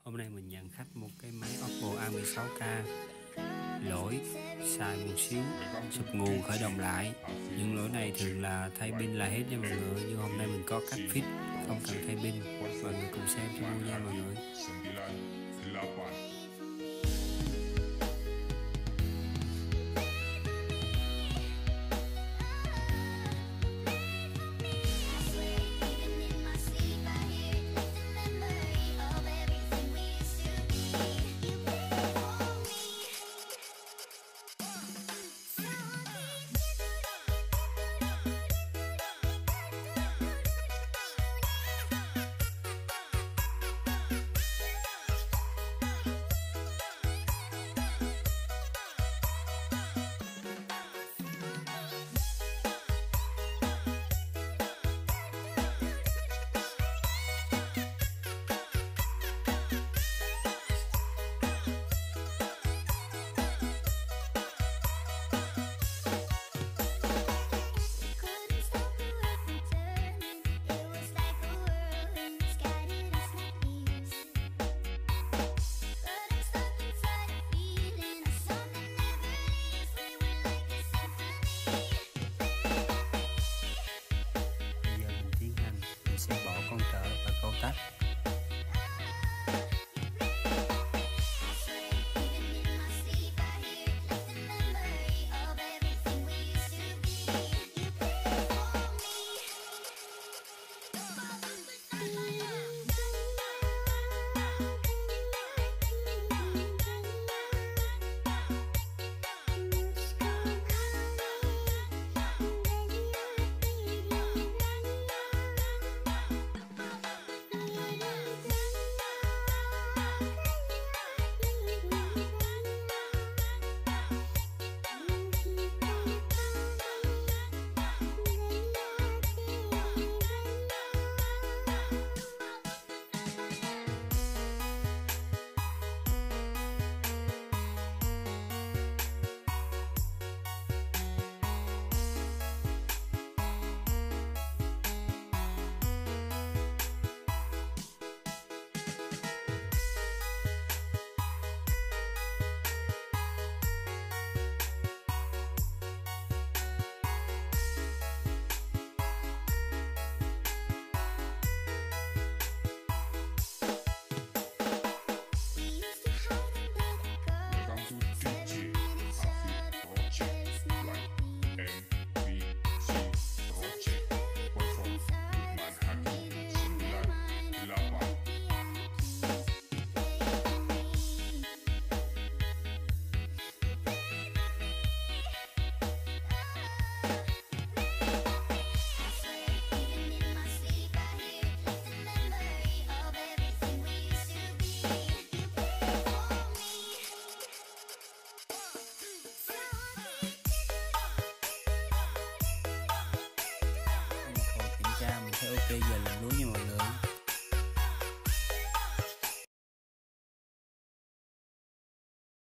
Hôm nay mình nhận khách một cái máy Oppo A16K lỗi xài một xíu sụp nguồn khởi động lại. Những lỗi này thường là thay pin là hết nha mọi người, nhưng hôm nay mình có cách fix không cần thay pin. Mọi người cùng xem cho vui nha mọi người. Sẽ bỏ con trở và câu tách. Ok, giờ làm lúa nha mọi người.